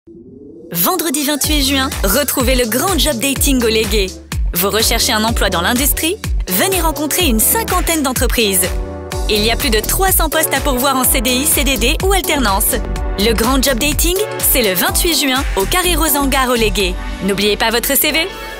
Vendredi 28 juin, retrouvez le grand job dating au Légué. Vous recherchez un emploi dans l'industrie? Venez rencontrer une cinquantaine d'entreprises. Il y a plus de 300 postes à pourvoir en CDI, CDD ou alternance. Le grand job dating, c'est le 28 juin au Carré Rose Hangar au Légué. N'oubliez pas votre CV.